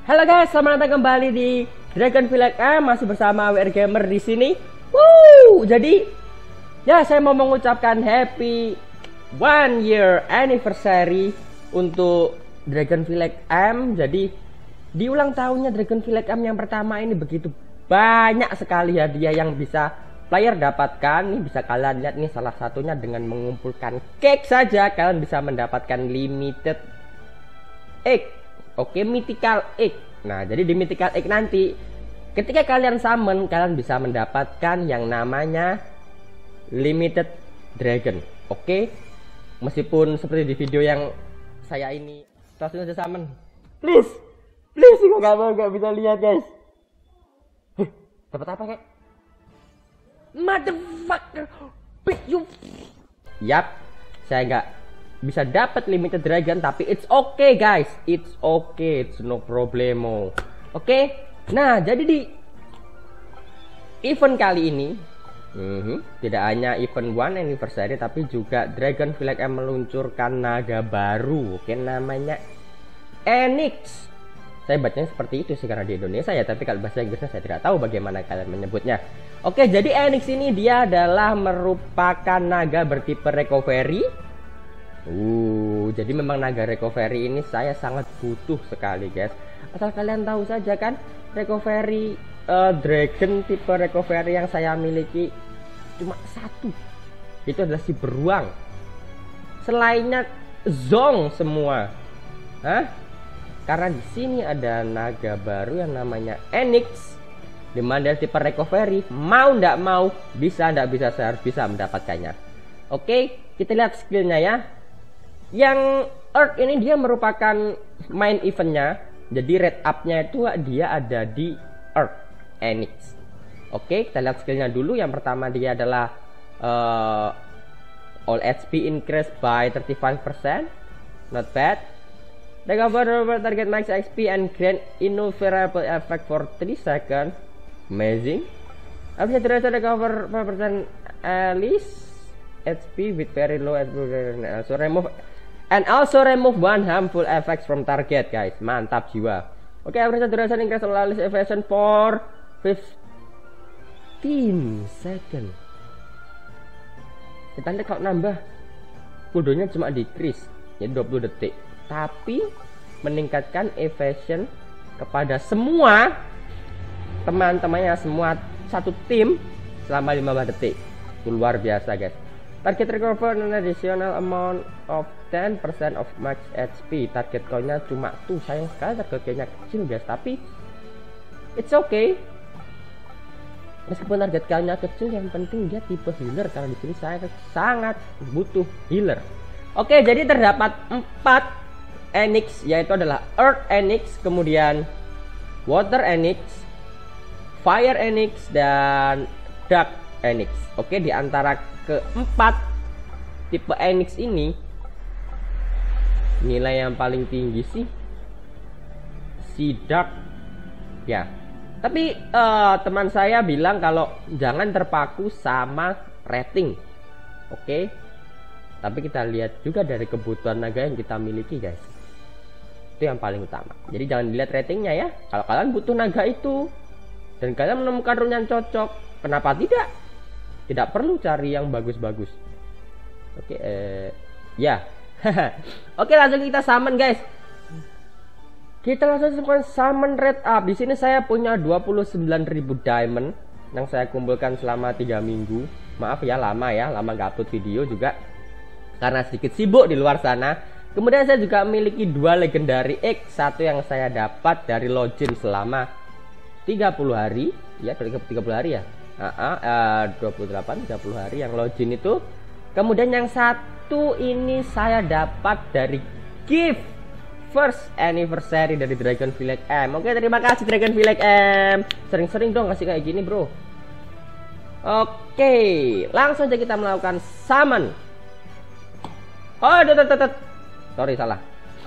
Halo guys, selamat datang kembali di Dragon Village M, masih bersama WR Gamer di sini. Jadi ya saya mau mengucapkan happy 1 year anniversary untuk Dragon Village M. Jadi di ulang tahunnya Dragon Village M yang pertama ini begitu banyak sekali hadiah yang bisa player dapatkan. Nih bisa kalian lihat nih, salah satunya dengan mengumpulkan cake saja kalian bisa mendapatkan limited egg. Oke, mythical egg. Nah, jadi di mythical egg nanti ketika kalian summon, kalian bisa mendapatkan yang namanya limited dragon. Oke, meskipun seperti di video yang saya ini langsung aja summon. Please, kok nggak bisa lihat guys. Dapat apa kek? Motherfucker, you. Yap, saya nggak bisa dapat limited dragon, tapi it's okay guys, it's okay, it's no problemo. Oke, nah jadi di event kali ini tidak hanya event 1 anniversary, tapi juga Dragon Village M meluncurkan naga baru. Oke, namanya Enix. Saya bacanya seperti itu sih karena di Indonesia ya, tapi kalau bahasa Inggrisnya saya tidak tahu bagaimana kalian menyebutnya. Oke, jadi Enix ini dia adalah merupakan naga bertipe recovery. Jadi memang naga recovery ini saya sangat butuh sekali guys. Asal kalian tahu saja kan, recovery dragon tipe recovery yang saya miliki cuma satu, itu adalah si beruang. Selainnya zong semua. Karena di sini ada naga baru yang namanya Enix, dimana tipe recovery, mau ndak mau, bisa ndak bisa, saya harus bisa mendapatkannya. Oke, kita lihat skillnya ya. Yang Earth ini dia merupakan main eventnya, jadi rate up-nya itu dia ada di Earth Enix. Oke, kita lihat skillnya dulu. Yang pertama dia adalah all HP increase by 35%, not bad. Recover target max XP and grant innumerable effect for 3 seconds, amazing. Bisa terasa recover 5% Alice HP with very low HP, also remove one harmful effects from target guys. Mantap jiwa. Oke, average duration increase Alice evasion for 15 second. Kita lihat kalau nambah kudonya cuma decrease jadi 20 detik, tapi meningkatkan evasion kepada semua teman-temannya, semua satu tim selama 15 detik. Itu luar biasa guys. Target recover an additional amount of 10% of max HP. Target coinnya cuma tuh, sayang sekali target coinnya kecil guys, tapi it's okay. Meskipun target coinnya kecil, yang penting dia tipe healer, karena di sini saya sangat butuh healer. Oke, jadi terdapat 4 Enix, yaitu adalah Earth Enix, kemudian Water Enix, Fire Enix, dan Dark Enix. Oke, di antara keempat tipe Enix ini, nilai yang paling tinggi sih si Dark ya. Tapi teman saya bilang kalau jangan terpaku sama rating. Oke, tapi kita lihat juga dari kebutuhan naga yang kita miliki guys, itu yang paling utama. Jadi jangan dilihat ratingnya ya. Kalau kalian butuh naga itu dan kalian menemukan rune yang cocok, kenapa tidak? Tidak perlu cari yang bagus-bagus. Oke, ya. Oke, langsung kita summon guys. Kita langsung summon red up. Di sini saya punya 29.000 diamond yang saya kumpulkan selama 3 minggu. Maaf ya, lama nggak upload video juga karena sedikit sibuk di luar sana. Kemudian saya juga memiliki 2 legendary egg, satu yang saya dapat dari login selama 30 hari ya, 30 hari ya. 28 30 hari yang login itu. Kemudian yang satu ini saya dapat dari gift first anniversary dari Dragon Village M. Oke, terima kasih Dragon Village M. Sering-sering dong kasih kayak gini bro. Oke, langsung aja kita melakukan summon. Sorry, salah.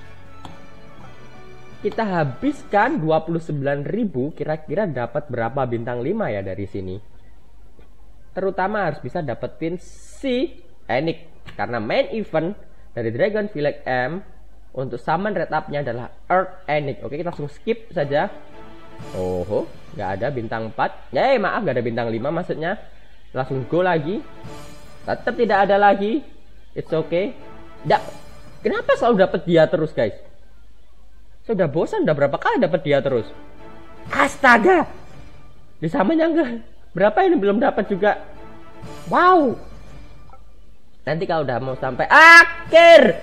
Kita habiskan 29.000, kira-kira dapat berapa bintang 5 ya dari sini? Terutama harus bisa dapetin si Enix, karena main event dari Dragon Village M Untuk summon red up-nya adalah Earth Enix. Oke, kita langsung skip saja. Oh, nggak ada bintang 4. Maaf, nggak ada bintang 5 maksudnya. Langsung go lagi. Tetap tidak ada lagi. It's okay. Kenapa selalu dapat dia terus, guys? Sudah bosan, udah berapa kali dapat dia terus. Astaga. Di summon yang berapa ini belum dapat juga. Wow. Nanti kalau udah mau sampai akhir,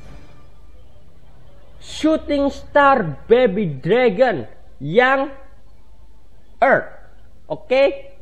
Shooting Star Baby Dragon yang Earth. Oke.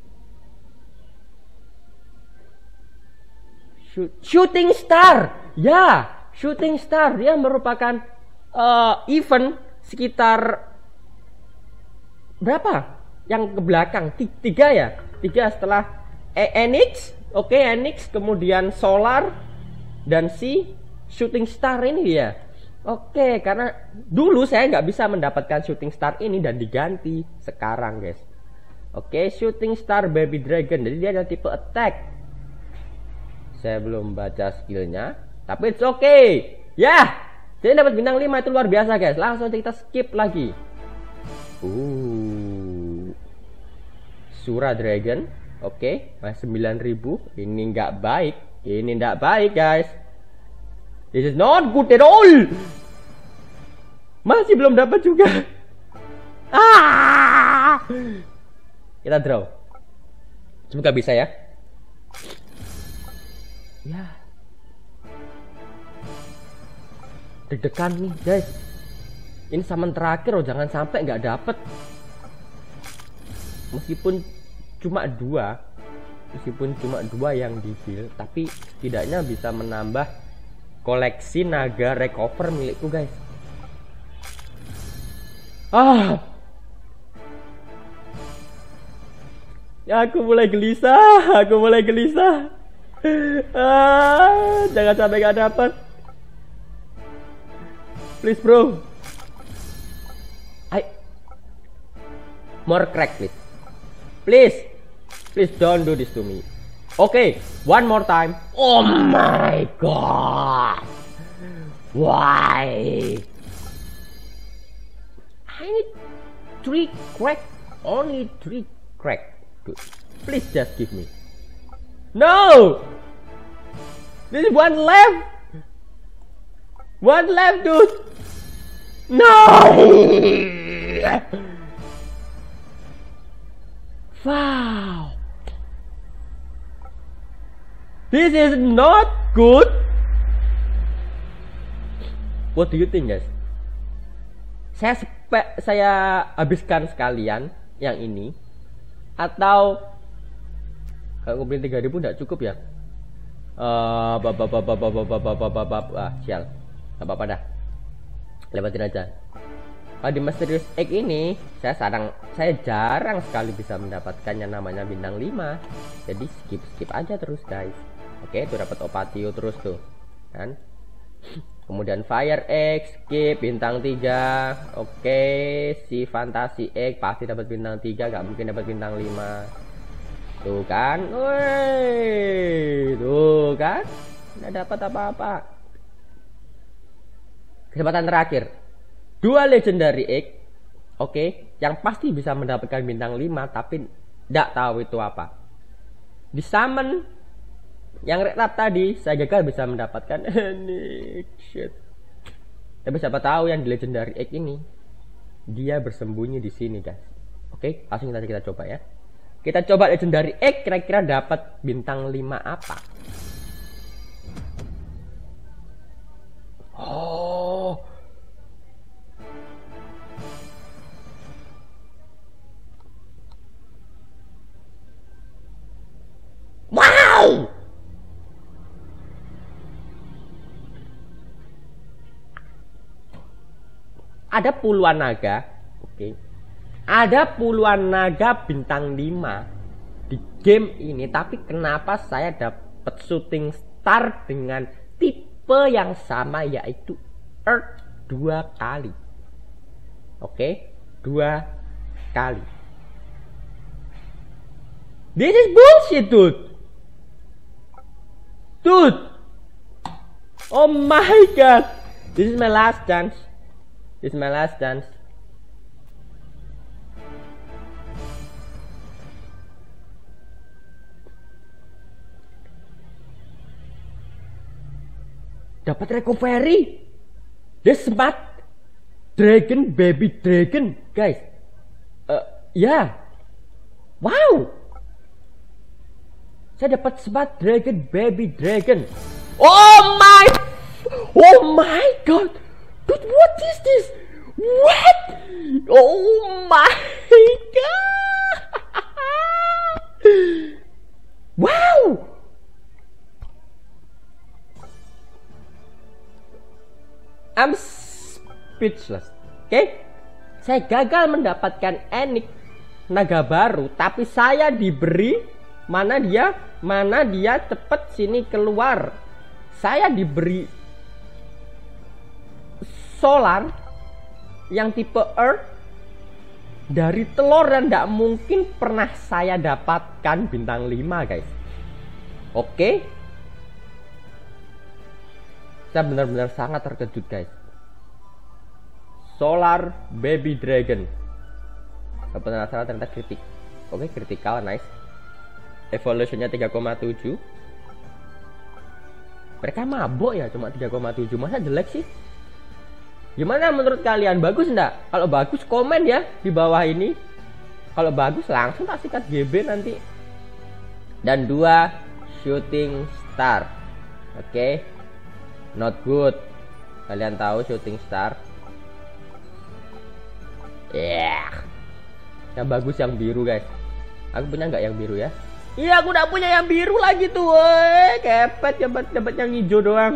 Shooting Star. Ya, Shooting Star. Dia merupakan event sekitar berapa? Yang ke belakang 3 ya? 3 setelah Enix. Oke, Enix, kemudian Solar dan si Shooting Star ini dia. Oke, karena dulu saya nggak bisa mendapatkan Shooting Star ini dan diganti sekarang, guys. Oke, Shooting Star Baby Dragon. Jadi dia ada tipe attack. Saya belum baca skillnya, tapi it's okay. Ya, jadi dapat bintang 5 itu luar biasa, guys. Langsung kita skip lagi. Sura Dragon. Oke, 9.000. Ini nggak baik. Ini nggak baik, guys. This is not good at all. Masih belum dapat juga. Kita draw. Semoga bisa ya. Ya. Deg-degan nih, guys. Ini summon terakhir loh, jangan sampai nggak dapet. Meskipun cuma 2 yang di build, tapi setidaknya bisa menambah koleksi naga recover milikku, guys. Ya, aku mulai gelisah. Jangan sampai gak dapat. Please, bro. More crack, please. Please don't do this to me. Okay, one more time. Oh my god. Why? I need 3 crack. Only 3 crack. Dude, please just give me. No! There's one left. One left, dude. No! Wow. This is not good. What do you think, guys? Saya habiskan sekalian yang ini, atau kalau ngumpulin 3.000 tidak cukup ya? Sial, gak apa-apa dah, lewatin aja. Di Mysterious Egg ini saya jarang sekali bisa mendapatkan yang namanya bintang 5. Jadi skip aja terus, guys. Oke, itu dapat Opatio terus tuh kan. Kemudian Fire Egg skip bintang 3. Oke, si Fantasy Egg pasti dapat bintang 3, gak mungkin dapat bintang 5. Tuh kan. Woi, tuh kan, nggak dapat apa-apa. Kesempatan terakhir, 2 Legendary Egg. Oke, yang pasti bisa mendapatkan bintang 5, tapi tidak tahu itu apa. Di summon yang red up tadi saya gagal bisa mendapatkan shit. Tapi siapa tahu yang di Legendary Egg ini dia bersembunyi di sini, guys. Oke, langsung kita coba ya. Kita coba Legendary Egg, kira-kira dapat bintang 5 apa? Oh. Wow. Ada puluhan naga, oke. Ada puluhan naga bintang 5 di game ini, tapi kenapa saya dapat Shooting Star dengan tipe yang sama, yaitu Earth 2 kali. Oke, 2 kali. This is bullshit, dude. Oh my god. This is my last chance. This is my last chance. Dapat recovery. Dia smart dragon, baby dragon, guys. Ya. Wow. Saya dapat smart dragon, baby dragon. Oh my god. Dude, what is this? What? Oh my god. Wow. I'm speechless. Oke? Saya gagal mendapatkan Enik naga baru, tapi saya diberi mana dia cepet sini keluar. Saya diberi solar yang tipe Earth dari telur dan tidak mungkin pernah saya dapatkan bintang 5, guys. Oke? Saya benar-benar sangat terkejut, guys. Solar baby dragon. Benar salah ternyata kritik. Oke, critical, nice. Evolutionnya 3,7. Mereka mabok ya, cuma 3,7. Masa jelek sih? Gimana menurut kalian? Bagus enggak? Kalau bagus komen ya di bawah ini. Kalau bagus langsung tak sikat GB nanti. Dan 2 shooting star. Oke. Not good. Kalian tahu shooting star? Yang bagus yang biru, guys. Aku punya nggak yang biru ya? Iya, aku udah punya yang biru lagi tuh. Kepet dapat yang hijau doang.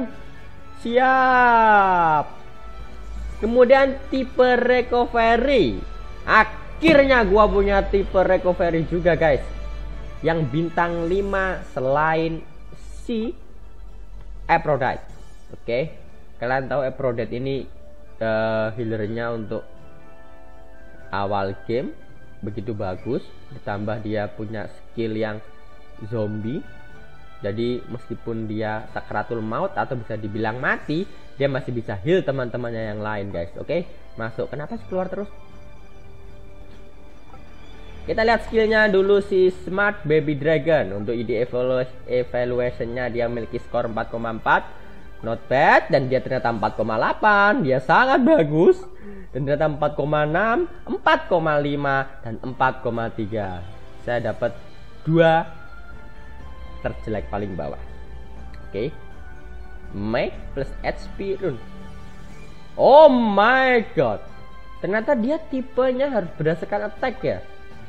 Siap. Kemudian tipe recovery. Akhirnya gua punya tipe recovery juga, guys. Yang bintang 5 selain si Aphrodite. Oke. Kalian tahu Aphrodite ini healernya untuk awal game begitu bagus, ditambah dia punya skill yang zombie. Jadi meskipun dia sakratul maut atau bisa dibilang mati, dia masih bisa heal teman-temannya yang lain, guys. Oke, masuk. Kenapa sih keluar terus? Kita lihat skillnya dulu si Smart Baby Dragon. Untuk ID evaluationnya dia memiliki skor 4,4. Not bad. Dan dia ternyata 4,8. Dia sangat bagus. Dan ternyata 4,6, 4,5, dan 4,3. Saya dapat 2 terjelek paling bawah. Oke. Make plus HP run. Oh my god. Ternyata dia tipenya harus berdasarkan attack ya.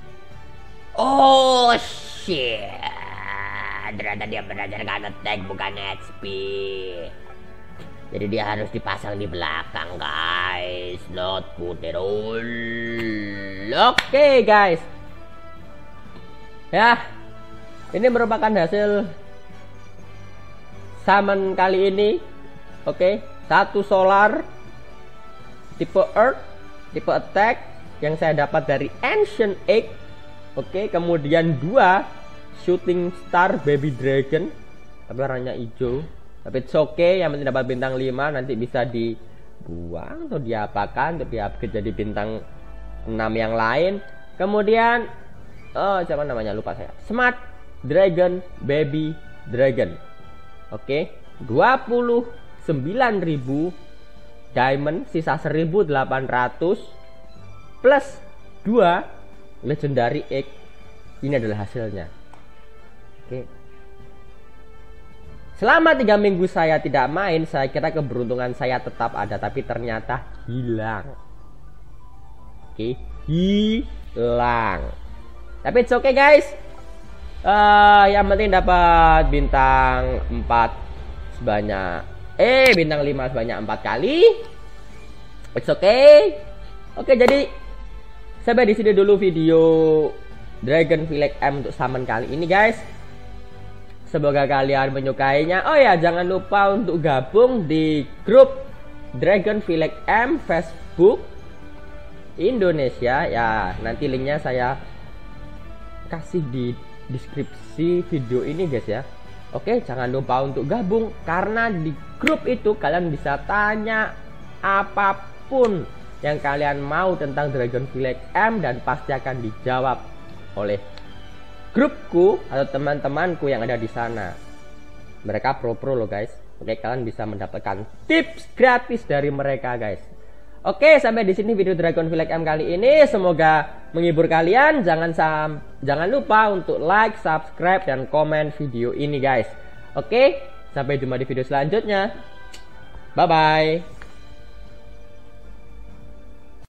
Oh shit. Ternyata dia berdasarkan attack bukan HP. Jadi dia harus dipasang di belakang, guys. Not good at all. Oke, guys. Ya, ini merupakan hasil summon kali ini. Oke, 1 solar tipe Earth, tipe attack yang saya dapat dari Ancient Egg. Oke, kemudian 2 shooting star baby dragon, tapi warnanya hijau. Tapi it's okay, yang penting dapat bintang 5. Nanti bisa dibuang atau diapakan untuk di-upgrade jadi bintang 6 yang lain. Kemudian siapa namanya, lupa saya. Smart Dragon Baby Dragon. Oke, 29.000 diamond, sisa 1.800 plus 2 legendary egg. Ini adalah hasilnya. Oke. Selama 3 minggu saya tidak main, saya kira keberuntungan saya tetap ada, tapi ternyata hilang. Oke, hilang. Tapi it's okay, guys. Yang penting dapat bintang 4 sebanyak bintang 5 sebanyak 4 kali. It's okay. Oke, jadi sampai di sini dulu video Dragon Village M untuk summon kali ini, guys. Semoga kalian menyukainya. Oh ya, jangan lupa untuk gabung di grup Dragon Village M Facebook Indonesia. Ya, nanti linknya saya kasih di deskripsi video ini, guys ya. Oke, jangan lupa untuk gabung karena di grup itu kalian bisa tanya apapun yang kalian mau tentang Dragon Village M dan pasti akan dijawab oleh grupku atau teman-temanku yang ada di sana. Mereka pro loh guys. Oke, kalian bisa mendapatkan tips gratis dari mereka guys. Oke, sampai di sini video Dragon Village M kali ini. Semoga menghibur kalian. Jangan lupa untuk like, subscribe, dan komen video ini guys. Oke, sampai jumpa di video selanjutnya. Bye bye.